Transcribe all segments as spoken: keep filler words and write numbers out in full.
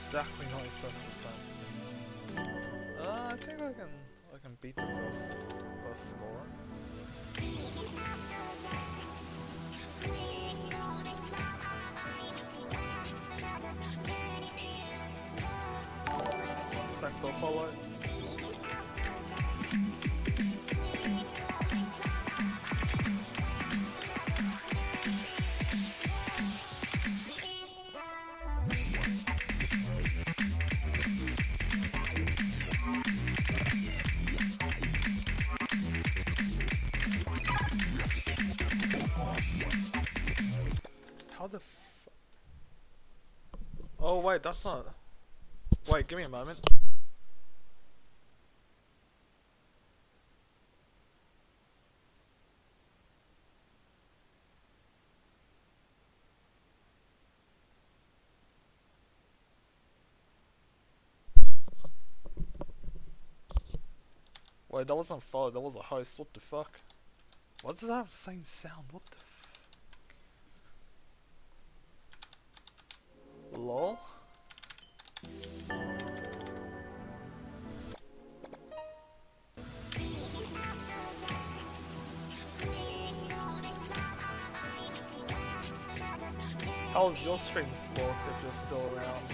exactly ninety-seven percent. Uh, I think I can I can beat the first first score. Thanks, I'll follow. How the f- Oh wait, that's not- Wait, give me a moment. Wait, that wasn't follow, that was a host, what the fuck? Why does that have the same sound? What the f- Lol? How's your stream sport if you're still around?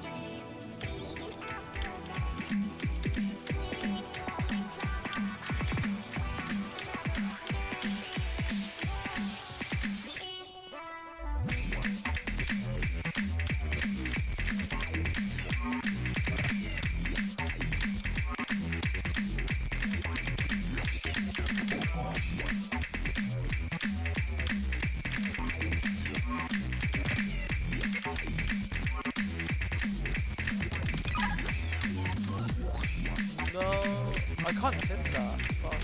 No, I can't hit that. Fuck.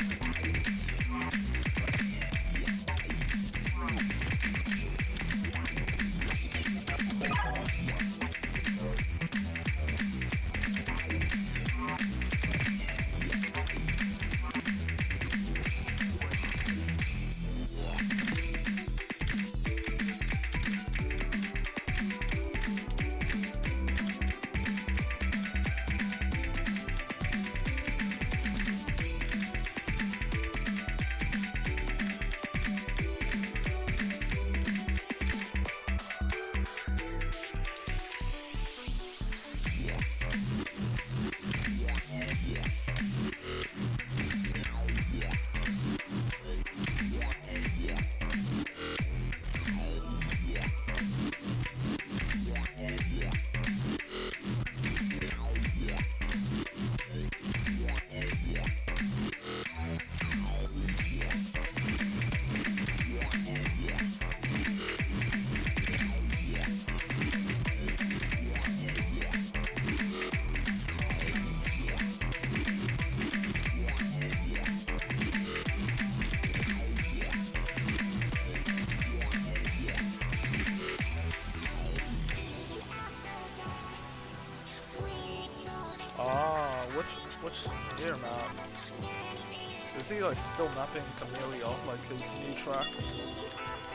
Ah, which which ear map? Is he like still mapping Chameleon like these new tracks?